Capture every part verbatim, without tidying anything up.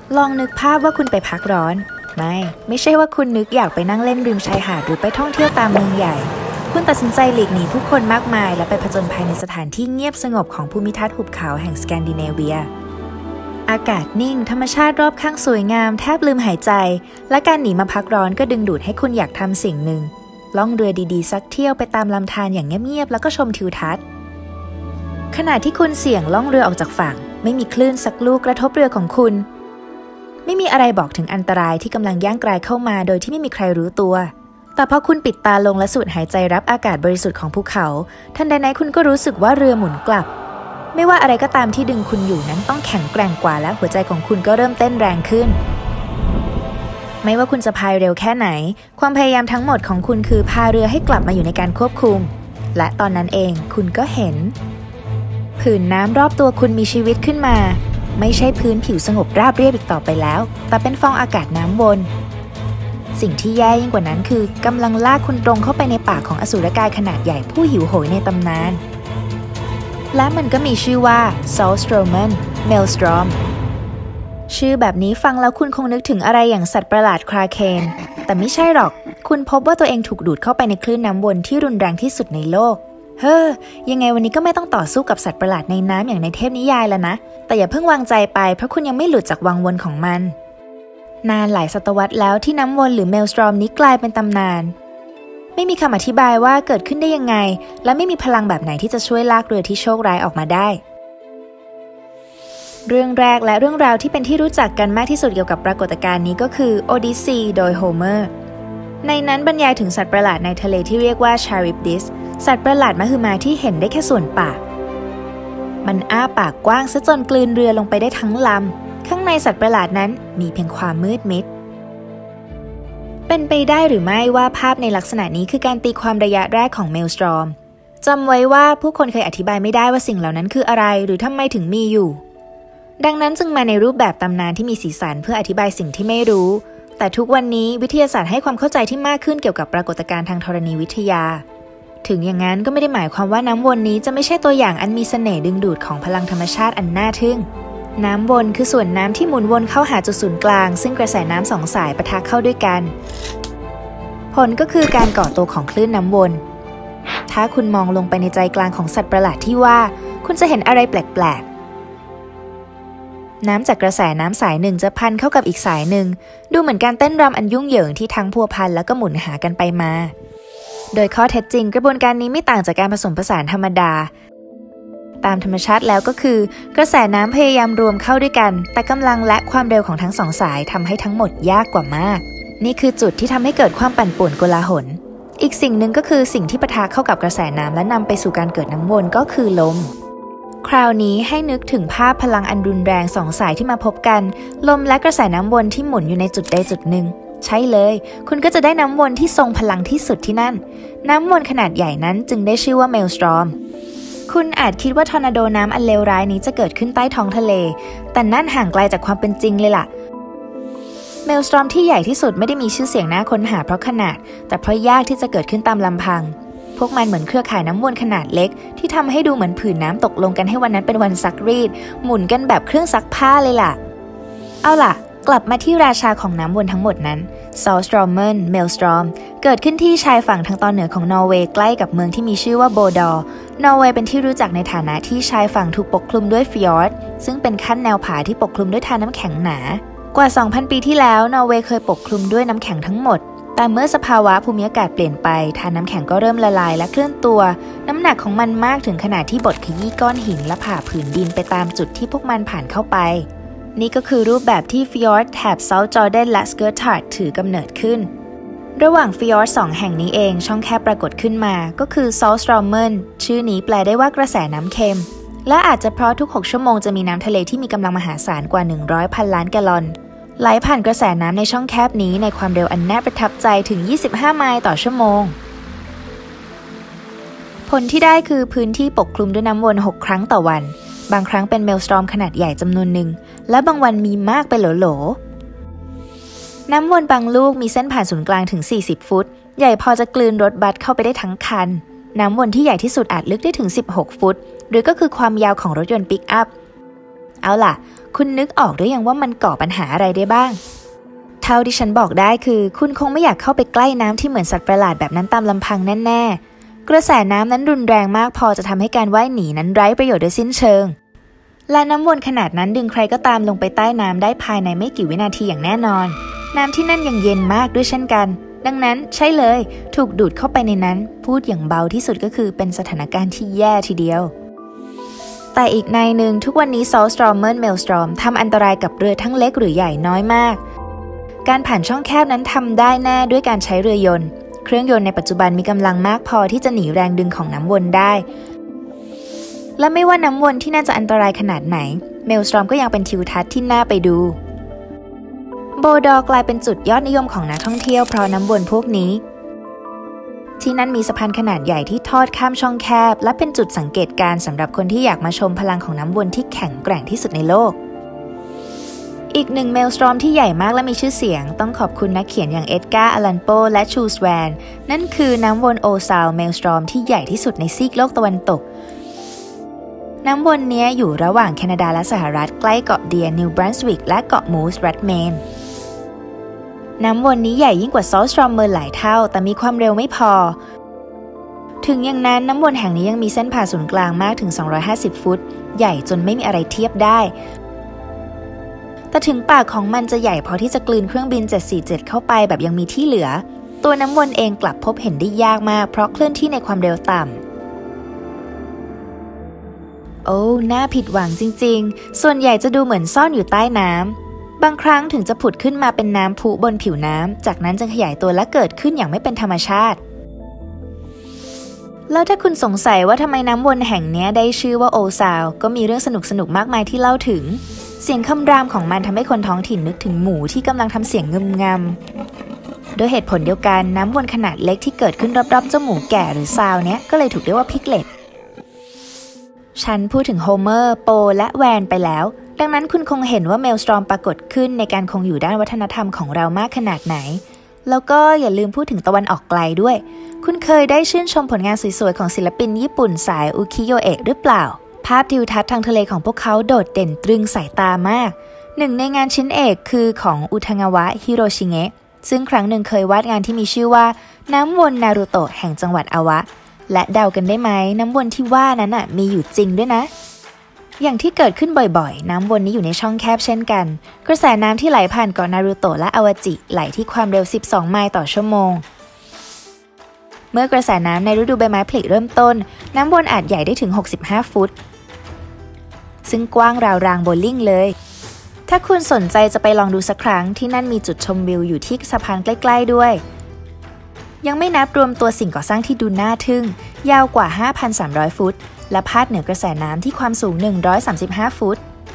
ลองนึกภาพว่าคุณไปพักร้อนไม่ไม่ใช่ว่าคุณนึกอยากไปนั่งเล่นริมชายหาดหรือไปท่องเที่ยวตามเมืองใหญ่คุณตัดสินใจหลีกหนีผู้คนมากมายและไปผจญภัยในสถานที่เงียบสงบของภูมิทัศน์หุบเขาแห่งสแกนดิเนเวียอากาศนิ่งธรรมชาติรอบข้างสวยงามแทบลืมหายใจและการหนีมาพักร้อนก็ดึงดูดให้คุณอยากทำสิ่งหนึ่งล่องเรือดีๆสักเที่ยวไปตามลำธารอย่างเงียบๆแล้วก็ชมทิวทัศน์ขณะที่คุณเสี่ยงล่องเรือออกจากฝั่งไม่มีคลื่นสักลูกกระทบเรือของคุณไม่มีอะไรบอกถึงอันตรายที่กำลังย่างกรายเข้ามาโดยที่ไม่มีใครรู้ตัวแต่พอคุณปิดตาลงและสูดหายใจรับอากาศบริสุทธิ์ของภูเขาทันใดนั้นคุณก็รู้สึกว่าเรือหมุนกลับไม่ว่าอะไรก็ตามที่ดึงคุณอยู่นั้นต้องแข็งแกร่งกว่าและหัวใจของคุณก็เริ่มเต้นแรงขึ้นไม่ว่าคุณจะพายเร็วแค่ไหนความพยายามทั้งหมดของคุณคือพาเรือให้กลับมาอยู่ในการควบคุมและตอนนั้นเองคุณก็เห็นผืนน้ำรอบตัวคุณมีชีวิตขึ้นมาไม่ใช่พื้นผิวสงบราบเรียบอีกต่อไปแล้วแต่เป็นฟองอากาศน้ำวนสิ่งที่แย่ยิ่งกว่านั้นคือกำลังลากคุณตรงเข้าไปในปากของอสูรกายขนาดใหญ่ผู้หิวโหยในตำนานและมันก็มีชื่อว่า Saltstromen Maelstrom ชื่อแบบนี้ฟังแล้วคุณคงนึกถึงอะไรอย่างสัตว์ประหลาดคราเคนแต่ไม่ใช่หรอกคุณพบว่าตัวเองถูกดูดเข้าไปในคลื่นน้ำวนที่รุนแรงที่สุดในโลกเฮ้อยังไงวันนี้ก็ไม่ต้องต่อสู้กับสัตว์ประหลาดในน้ำอย่างในเทพนิยายแล้วนะแต่อย่าเพิ่งวางใจไปเพราะคุณยังไม่หลุดจากวังวนของมันนานหลายศตวรรษแล้วที่น้ำวนหรือเมลสตรอมนี้กลายเป็นตำนานไม่มีคำอธิบายว่าเกิดขึ้นได้ยังไงและไม่มีพลังแบบไหนที่จะช่วยลากเรือที่โชคร้ายออกมาได้เรื่องแรกและเรื่องราวที่เป็นที่รู้จักกันมากที่สุดเกี่ยวกับปรากฏการณ์นี้ก็คือโอดิสซีโดยโฮเมอร์ในนั้นบรรยายถึงสัตว์ประหลาดในทะเลที่เรียกว่าชาริปดิสสัตว์ประหลาดมหึมาที่เห็นได้แค่ส่วนปากมันอ้าปากกว้างซะจนกลืนเรือลงไปได้ทั้งลำข้างในสัตว์ประหลาดนั้นมีเพียงความมืดมิดเป็นไปได้หรือไม่ว่าภาพในลักษณะนี้คือการตีความระยะแรกของเมลสตรอมจำไว้ว่าผู้คนเคยอธิบายไม่ได้ว่าสิ่งเหล่านั้นคืออะไรหรือทำไมถึงมีอยู่ดังนั้นจึงมาในรูปแบบตำนานที่มีสีสันเพื่ออธิบายสิ่งที่ไม่รู้แต่ทุกวันนี้วิทยาศาสตร์ให้ความเข้าใจที่มากขึ้นเกี่ยวกับปรากฏการณ์ทางธรณีวิทยาถึงอย่างนั้นก็ไม่ได้หมายความว่าน้ำวนนี้จะไม่ใช่ตัวอย่างอันมีเสน่ห์ดึงดูดของพลังธรรมชาติอันน่าทึ่งน้ำวนคือส่วนน้ำที่หมุนวนเข้าหาจุดศูนย์กลางซึ่งกระแสน้ำสองสายปะทะเข้าด้วยกันผลก็คือการก่อตัวของคลื่นน้ำวนถ้าคุณมองลงไปในใจกลางของสัตว์ประหลาดที่ว่าคุณจะเห็นอะไรแปลกๆน้ำจากกระแสน้ำสายหนึ่งจะพันเข้ากับอีกสายหนึ่งดูเหมือนการเต้นรำอันยุ่งเหยิงที่ทั้งพัวพันแล้วก็หมุนหากันไปมาโดยข้อเท็จจริงกระบวนการนี้ไม่ต่างจากการผสมผสานธรรมดาตามธรรมชาติแล้วก็คือกระแสน้ำพยายามรวมเข้าด้วยกันแต่กำลังและความเร็วของทั้งสองสายทำให้ทั้งหมดยากกว่ามากนี่คือจุดที่ทำให้เกิดความปั่นป่วนโกลาหลอีกสิ่งหนึ่งก็คือสิ่งที่ปะทะเข้ากับกระแสน้ำและนำไปสู่การเกิดน้ำวนก็คือลมคราวนี้ให้นึกถึงภาพพลังอันรุนแรงสองสายที่มาพบกันลมและกระแสน้ำวนที่หมุนอยู่ในจุดใดจุดหนึ่งใช่เลยคุณก็จะได้น้ำวนที่ทรงพลังที่สุดที่นั่นน้ำวนขนาดใหญ่นั้นจึงได้ชื่อว่าเมลสตรอมคุณอาจคิดว่าทอร์นาโดน้ำอันเลวร้ายนี้จะเกิดขึ้นใต้ท้องทะเลแต่นั่นห่างไกลจากความเป็นจริงเลยล่ะเมลสตรอมที่ใหญ่ที่สุดไม่ได้มีชื่อเสียงน่าค้นหาเพราะขนาดแต่เพราะยากที่จะเกิดขึ้นตามลำพังพวกมันเหมือนเครือข่ายน้ำวนขนาดเล็กที่ทำให้ดูเหมือนผืนน้ำตกลงกันให้วันนั้นเป็นวันซักรีดหมุนกันแบบเครื่องซักผ้าเลยล่ะเอาล่ะกลับมาที่ราชาของน้ำวนทั้งหมดนั้น Saltstromen Maelstrom เกิดขึ้นที่ชายฝั่งทางตอนเหนือของนอร์เวย์ใกล้กับเมืองที่มีชื่อว่าโบดอร์นอร์เวย์เป็นที่รู้จักในฐานะที่ชายฝั่งถูกปกคลุมด้วยฟิยอร์ดซึ่งเป็นขั้นแนวผาที่ปกคลุมด้วยทานน้ำแข็งหนากว่า สองพัน ปีที่แล้วนอร์เวย์เคยปกคลุมด้วยน้ำแข็งทั้งหมดแต่เมื่อสภาวะภูมิอากาศเปลี่ยนไปทานน้ำแข็งก็เริ่มละลายและเคลื่อนตัวน้ำหนักของมันมากถึงขนาดที่บดขยี้ก้อนหินและผ่าผืนดินไปตามจุดที่พวกมันผ่านเข้าไปนี่ก็คือรูปแบบที่ฟิยอร์ดแถบเซาท์จอร์แดนและสเกิร์ทาร์ดถือกำเนิดขึ้นระหว่างฟิยอร์ดสองแห่งนี้เองช่องแคบปรากฏขึ้นมาก็คือ Saltstromen ชื่อนี้แปลได้ว่ากระแสน้ำเค็มและอาจจะเพราะทุกหกชั่วโมงจะมีน้ำทะเลที่มีกำลังมหาศาลกว่าหนึ่งร้อยพันล้านแกลลอนไหลผ่านกระแสน้ำในช่องแคบนี้ในความเร็วอันน่าประทับใจถึงยี่สิบห้าไมล์ต่อชั่วโมงผลที่ได้คือพื้นที่ปกคลุมด้วยน้ำวนหกครั้งต่อวันบางครั้งเป็นเมลสตรอมขนาดใหญ่จำนวนหนึ่งและบางวันมีมากเป็นโหลๆน้ำวนบางลูกมีเส้นผ่านศูนย์กลางถึงสี่สิบฟุตใหญ่พอจะกลืนรถบัสเข้าไปได้ทั้งคันน้ำวนที่ใหญ่ที่สุดอาจลึกได้ถึงสิบหกฟุตหรือก็คือความยาวของรถยนต์ปิกอัพเอาล่ะคุณนึกออกหรือยังว่ามันก่อปัญหาอะไรได้บ้างเท่าที่ฉันบอกได้คือคุณคงไม่อยากเข้าไปใกล้น้ำที่เหมือนสัตว์ประหลาดแบบนั้นตามลำพังแน่ๆกระแสน้ำนั้นรุนแรงมากพอจะทำให้การว่ายหนีนั้นไร้ประโยชน์โดยสิ้นเชิงและน้ำวนขนาดนั้นดึงใครก็ตามลงไปใต้น้ำได้ภายในไม่กี่วินาทีอย่างแน่นอนน้ำที่นั่นยังเย็นมากด้วยเช่นกันดังนั้นใช่เลยถูกดูดเข้าไปในนั้นพูดอย่างเบาที่สุดก็คือเป็นสถานการณ์ที่แย่ทีเดียวแต่อีกในหนึ่งทุกวันนี้ Saltstormer Maelstrom ทำอันตรายกับเรือทั้งเล็กหรือใหญ่น้อยมากการผ่านช่องแคบนั้นทำได้แน่ด้วยการใช้เรือยนต์เครื่องยนต์ในปัจจุบันมีกำลังมากพอที่จะหนีแรงดึงของน้ำวนได้และไม่ว่าน้ำวนที่น่าจะอันตรายขนาดไหน Maelstrom ก็ยังเป็นทิวทัศน์ที่น่าไปดูโบดอร์กลายเป็นจุดยอดนิยมของนักท่องเที่ยวเพราะน้ำวนพวกนี้ที่นั่นมีสะพานขนาดใหญ่ที่ทอดข้ามช่องแคบและเป็นจุดสังเกตการณ์สำหรับคนที่อยากมาชมพลังของน้ำวนที่แข็งแกร่งที่สุดในโลกอีกหนึ่งเมลสตรอมที่ใหญ่มากและมีชื่อเสียงต้องขอบคุณนักเขียนอย่างเอ็ดการ์ อลันโปและชูสแวนนั่นคือน้ำวนโอซาวเมลสตรอมที่ใหญ่ที่สุดในซีกโลกตะวันตกน้ำวนนี้อยู่ระหว่างแคนาดาและสหรัฐใกล้เกาะเดียนิวบรันสวิกและเกาะมูสรัฐเมนน้ำวนนี้ใหญ่ยิ่งกว่า Saltstormer หลายเท่าแต่มีความเร็วไม่พอถึงอย่างนั้นน้ำวนแห่งนี้ยังมีเส้นผ่าศูนย์กลางมากถึงสองร้อยห้าสิบฟุตใหญ่จนไม่มีอะไรเทียบได้แต่ถึงปากของมันจะใหญ่พอที่จะกลืนเครื่องบินเจ็ดสี่เจ็ดเข้าไปแบบยังมีที่เหลือตัวน้ำวนเองกลับพบเห็นได้ยากมากเพราะเคลื่อนที่ในความเร็วต่ำโอ้น่าผิดหวังจริงๆส่วนใหญ่จะดูเหมือนซ่อนอยู่ใต้น้ำบางครั้งถึงจะผุดขึ้นมาเป็นน้ำพุบนผิวน้ำจากนั้นจะขยายตัวและเกิดขึ้นอย่างไม่เป็นธรรมชาติแล้วถ้าคุณสงสัยว่าทำไมน้ำวนแห่งนี้ได้ชื่อว่าโอซาวก็มีเรื่องสนุกสนุกมากมายที่เล่าถึงเสียงคำรามของมันทำให้คนท้องถิ่นนึกถึงหมูที่กำลังทำเสียงงึมงำโดยเหตุผลเดียวกันน้ำวนขนาดเล็กที่เกิดขึ้นรอบๆเจ้าหมูแก่หรือซาวเนี้ยก็เลยถูกเรียกว่าพิกเลตฉันพูดถึงโฮเมอร์โปและแวนไปแล้วดังนั้นคุณคงเห็นว่าเมลสตรอมปรากฏขึ้นในการคงอยู่ด้านวัฒนธรรมของเรามากขนาดไหนแล้วก็อย่าลืมพูดถึงตะวันออกไกลด้วยคุณเคยได้ชื่นชมผลงานสวยๆของศิลปินญี่ปุ่นสายอุคิโยเอะหรือเปล่าภาพทิวทัศน์ทางทะเลของพวกเขาโดดเด่นตรึงสายตามากหนึ่งในงานชิ้นเอกคือของอุทางาวะฮิโรชิเงะซึ่งครั้งหนึ่งเคยวาดงานที่มีชื่อว่าน้ำวนนารูโตะแห่งจังหวัดอาวะและเดากันได้ไหมน้ำวนที่ว่านั้นน่ะมีอยู่จริงด้วยนะอย่างที่เกิดขึ้นบ่อยๆน้ำวนนี้อยู่ในช่องแคบเช่นกันกระแสน้ำที่ไหลผ่านเกาะนารูโตะและอาวาจิไหลที่ความเร็วสิบสองไมล์ต่อชั่วโมงเมื่อกระแสน้ำในฤดูใบไม้ผลิเริ่มต้นน้ำวนอาจใหญ่ได้ถึงหกสิบห้าฟุตซึ่งกว้างราวรางโบว์ลิ่งเลยถ้าคุณสนใจจะไปลองดูสักครั้งที่นั่นมีจุดชมวิวอยู่ที่สะพานใกล้ๆด้วยยังไม่นับรวมตัวสิ่งก่อสร้างที่ดูน่าทึ่งยาวกว่า ห้าพันสามร้อย ฟุตและพาดเหนือกระแสน้ำที่ความสูงหนึ่งร้อยสามสิบห้าฟุต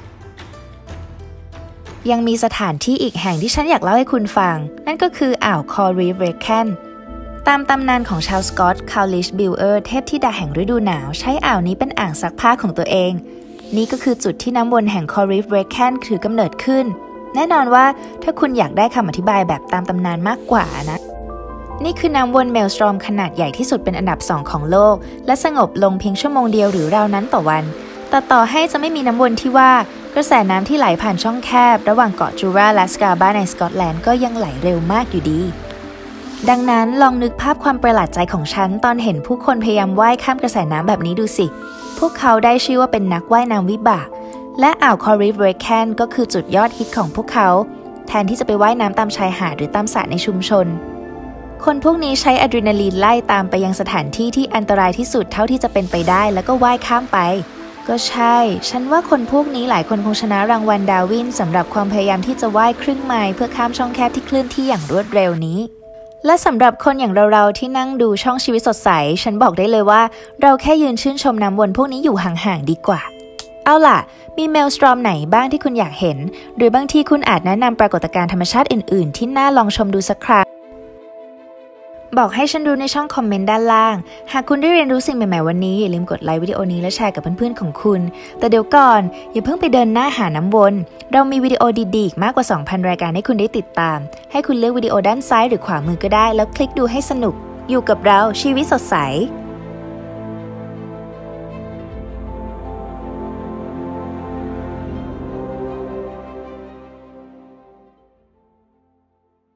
ยังมีสถานที่อีกแห่งที่ฉันอยากเล่าให้คุณฟังนั่นก็คืออ่าวคอรีฟเรแคนตามตำนานของชาวสกอตคาลิชบิลเออร์เทพธิดาแห่งฤดูหนาวใช้อ่าวนี้เป็นอ่างซักผ้าของตัวเองนี่ก็คือจุดที่น้ำวนแห่งคอรีฟเรแคนถือกำเนิดขึ้นแน่นอนว่าถ้าคุณอยากได้คำอธิบายแบบตามตำนานมากกว่านะนี่คือน้ำวนเมลสตรอมขนาดใหญ่ที่สุดเป็นอันดับสองของโลกและสงบลงเพียงชั่วโมงเดียวหรือราวนั้นต่อวันแต่ต่อให้จะไม่มีน้ำวนที่ว่ากระแสน้ำที่ไหลผ่านช่องแคบระหว่างเกาะจูราและสกาบาในสกอตแลนด์ก็ยังไหลเร็วมากอยู่ดีดังนั้นลองนึกภาพความประหลาดใจของฉันตอนเห็นผู้คนพยายามว่ายข้ามกระแสน้ำแบบนี้ดูสิพวกเขาได้ชื่อว่าเป็นนักว่ายน้ำวิบากและอ่าวคอรีฟเรแคนก็คือจุดยอดฮิตของพวกเขาแทนที่จะไปว่ายน้ำตามชายหาดหรือตามสระในชุมชนคนพวกนี้ใช้อะดรีนาลีนไล่ตามไปยังสถานที่ที่อันตรายที่สุดเท่าที่จะเป็นไปได้แล้วก็ว่ายข้ามไปก็ใช่ฉันว่าคนพวกนี้หลายคนคงชนะรางวัลดาวินสำหรับความพยายามที่จะว่ายครึ่งไมล์เพื่อข้ามช่องแคบที่เคลื่อนที่อย่างรวดเร็วนี้และสำหรับคนอย่างเราๆที่นั่งดูช่องชีวิตสดใสฉันบอกได้เลยว่าเราแค่ยืนชื่นชมน้ำวนพวกนี้อยู่ห่างๆดีกว่าเอาล่ะมีเมลสตรอมไหนบ้างที่คุณอยากเห็นหรือบางทีคุณอาจแนะนำปรากฏการณ์ธรรมชาติอื่นๆที่น่าลองชมดูสักครั้งบอกให้ฉันรู้ในช่องคอมเมนต์ด้านล่างหากคุณได้เรียนรู้สิ่งใหม่ๆวันนี้อย่าลืมกดไลค์วิดีโอนี้และแชร์กับเพื่อนๆของคุณแต่เดี๋ยวก่อนอย่าเพิ่งไปเดินหน้าหาน้ำวนเรามีวิดีโอดีๆมากกว่า สองพัน รายการให้คุณได้ติดตามให้คุณเลือกวิดีโอด้านซ้ายหรือขวามือก็ได้แล้วคลิกดูให้สนุกอยู่กับเราชีวิตสดใส